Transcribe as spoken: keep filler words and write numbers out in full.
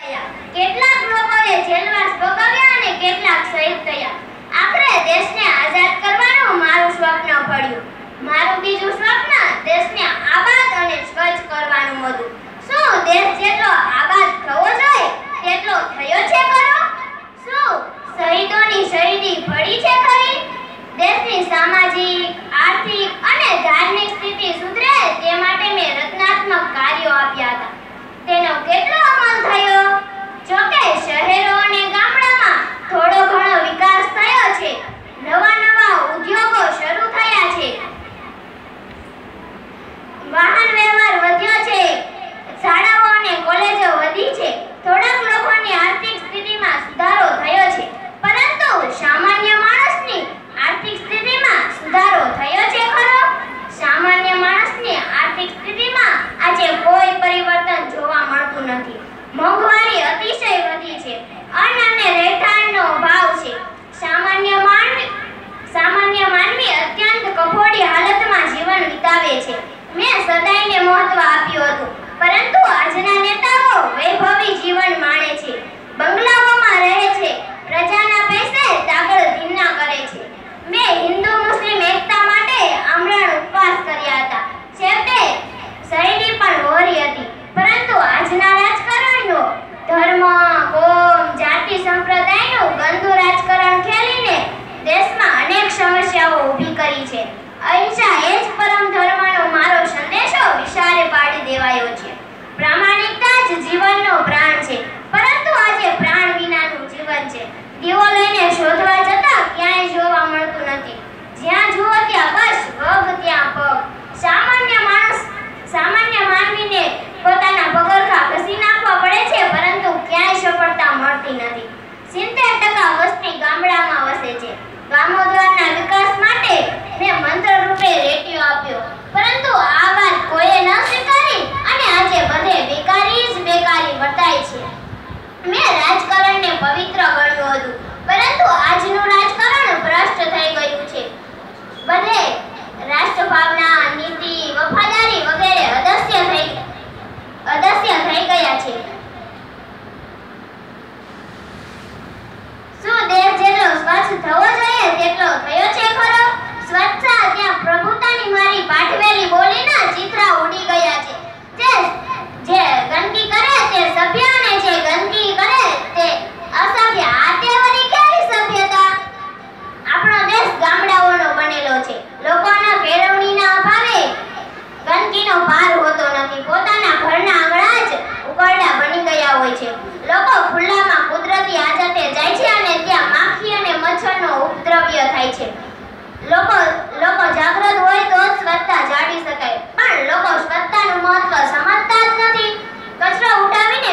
કેટલાક લોકોએ જેલવાસ ભોગવ્યા અને કેટલાક શહીદ થયા. આખરે દેશને આઝાદ કરવાનું મારું સ્વપ્ન પડ્યું. મારું બીજું સ્વપ્ન દેશને આબાદ અને સ્વચ્છ કરવાનું હતું. શું દેશ જેટલો આબાદ થવો જોઈએ તેટલો થયો છે ખરો? શું શહીદોની શહીદી પડી છે ખરી? દેશની સામાજિક, આર્થિક અને ધાર્મિક સ્થિતિ સુધરે તે માટે મેં રચનાત્મક કાર્યો આપ્યા હતા. તેનો કેટલો અમલ થયો? જોકે શહેરો અને ગામડામાં થોડો ઘણો વિકાસ થયો છે. નવા નવા ઉદ્યોગો શરૂ થયા છે. વાહન વ્યવહાર વધ્યો છે. શાળાઓ અને કોલેજો વધી છે. થોડાક લોકોની આર્થિક સ્થિતિમાં સુધારો થયો છે. પરંતુ સામાન્ય માણસની આર્થિક સ્થિતિમાં સુધારો થયો છે ખરો? સામાન્ય માણસની આર્થિક સ્થિતિમાં આજે કોઈ પરિવર્તન જોવા મળતું નથી. મોંઘવારી અતિશય વધી છે. અન્ન અને રહેઠાણનો અભાવ છે. સામાન્ય માનવી સામાન્ય માનવી અત્યંત કફોડી હાલતમાં જીવન વિતાવે છે. મેં સદાયને મહત્વ આપ્યું હતું, પરંતુ આજના નેતાઓ વૈભવી જીવન માણે છે. બંગલાઓમાં રહે છે. પ્રજાના પૈસે દાગળ ધીન્ના કરે છે. મેં હિન્દુ મુસ્લિમ એકતા માટે આમરણ ઉપવાસ કર્યા હતા. છેવટે શહીદી પણ વહોરી હતી. પરંતુ આજના રાજકારણીઓ ધર્મ, કોમ, જાતિ, સંપ્રદાયનું ગંદુ રાજકારણ ખેલીને દેશમાં અનેક સમસ્યાઓ ઊભી કરી છે. અહિંસા એ જ પરમ ધર્મનો મારો સંદેશો વિશાળે પાડી દેવાયો છે. પ્રામાણિકતા જ જીવનનો પ્રાણ છે. પરંતુ આજે પ્રાણ વિનાનું જીવન છે. દીવો લઈને શોધવા જતાં ક્યાંય જોવા મળતું નથી. જ્યાં જુઓ ત્યાં બસ વગ ત્યાં પગ. સામાન્ય માણસ સામાન્ય માનવીને પોતાના પગરખા ઘસી નાખવા પડે છે, પરંતુ ક્યાંય સફળતા મળતી નથી. સિત્તેર ટકા વસ્તી ગામડામાં વસે છે. ગામોદ્વારના વિકાસ માટે મેં મંત્ર રૂપે રેડિયો આપ્યો, પરંતુ આ વાત કોઈએ ન સ્વીકારી અને આજે બધે બેકારી જ બેકારી વર્તાય છે. મેં રાજકારણને પવિત્ર ગણ્યું હતું, પરંતુ આજનું રાજકારણ ભ્રષ્ટ થઈ ગયું છે. બધે રાષ્ટ્રભાવના, નીતિ, વફાદારી વગેરે અદસ્ય થઈ અદસ્ય થઈ ગયા છે. શું દેશ જેટલો સ્વચ્છ થવો જોઈએ તેટલો થયો છે ખરો? સ્વચ્છતા ત્યાં પ્રભુતાની મારી પાઠવેલી બોલીના ચિત્રા ઉડી ગયા છે. જે જે ગંદકી કરે તે સભ્ય અને જે ગંદકી કરે તે અસભ્ય. આ તે વળી કેવી સભ્યતા? આપણો દેશ ગામડાઓનો બનેલો છે. લોકોના કેળવણીના અભાવે ગંદકીનો પાર હોતો નથી. પોતાના ઘરના આંગણા જ ઉકરડા બની ગયા હોય છે. લોકો ખુલ્લામાં કુદરતી આદતે જાય છે અને ત્યાં માખી અને મચ્છરનો ઉપદ્રવ્ય થાય છે. લોકો લોકો જાગૃત હોય તો જ સ્વચ્છતા જાળવી શકાય, પણ લોકો સ્વચ્છતાનું મહત્વ સમજતા જ નથી. કચરો ઉઠાવીને